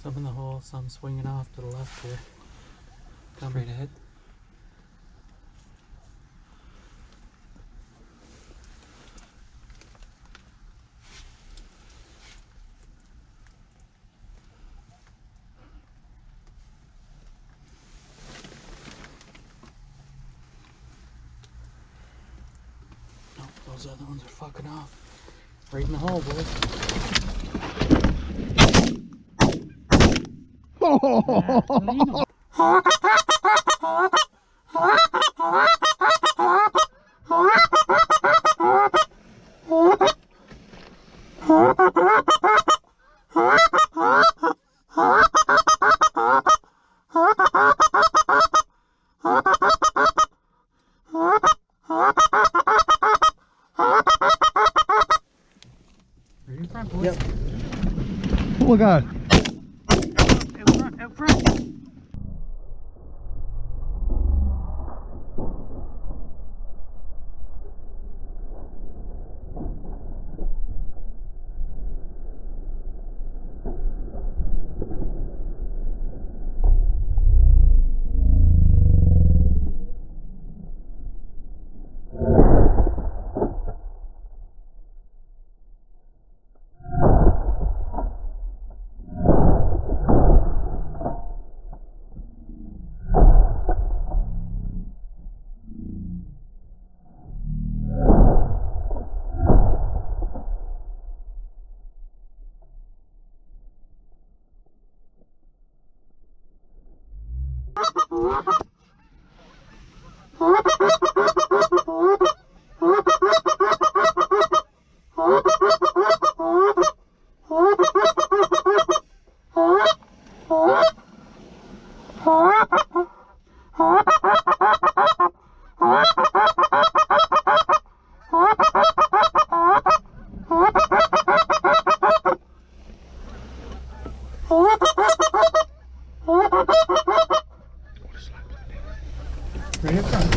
Some in the hole, some swinging off to the left here. Coming ahead. Oh, those other ones are fucking off. Right in the hole, boys. Right in front, boys. Yep. Oh my God. Out front, out front. Right in front.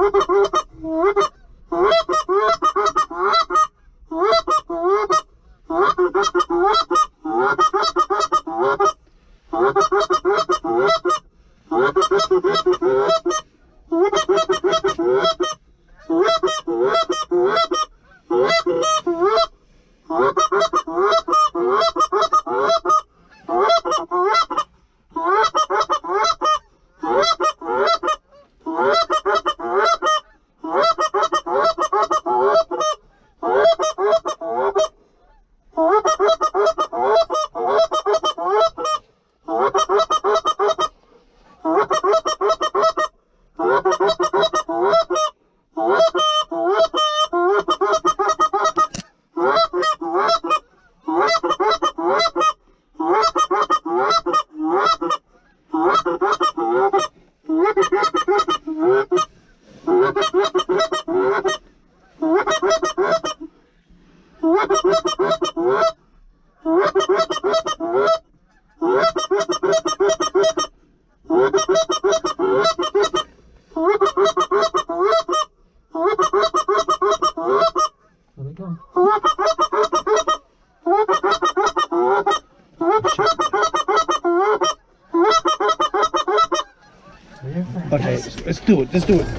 Okay, let's do it. Let's do it.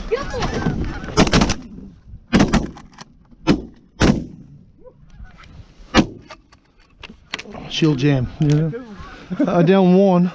Shield jam. Yeah. Down one.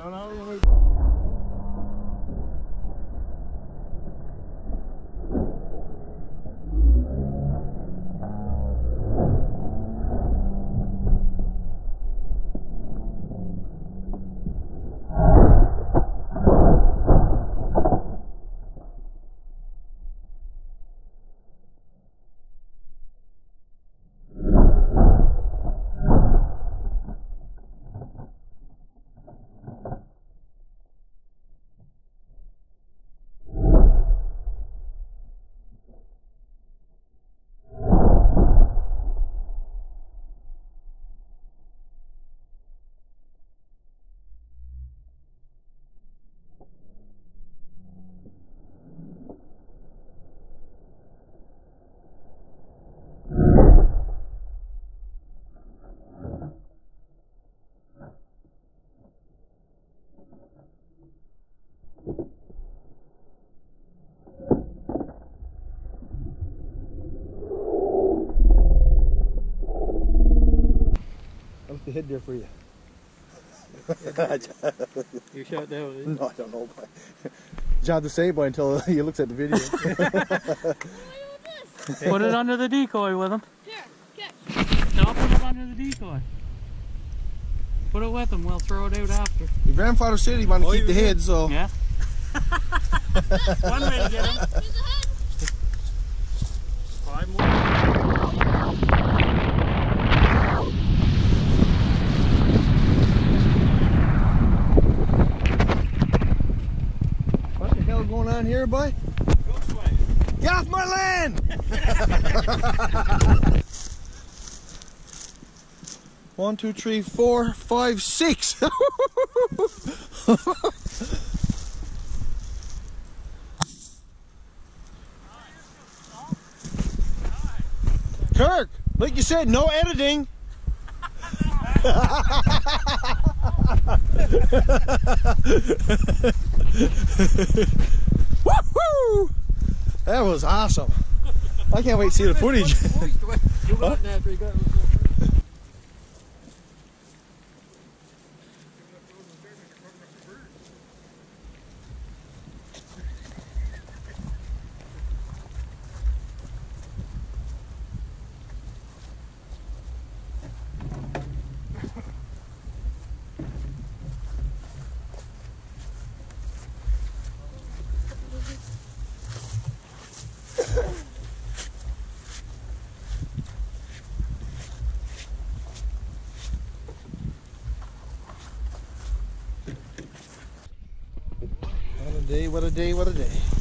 The head there for you. You shot down, didn't you? No, I don't know. John to say boy until he looks at the video. Put it under the decoy with him. Here, get. No, put it under the decoy. Put it with him, we'll throw it out after. Your grandfather said he wanted to keep the head, so. Yeah. One way to get him. Here's the head. 5 more. What the hell going on here, boy? Go sway. Get off my land! 1, 2, 3, 4, 5, 6. Kirk, like you said, no editing. Woohoo! That was awesome. I can't wait to see the footage. You got that after you got it. What a day, what a day, what a day.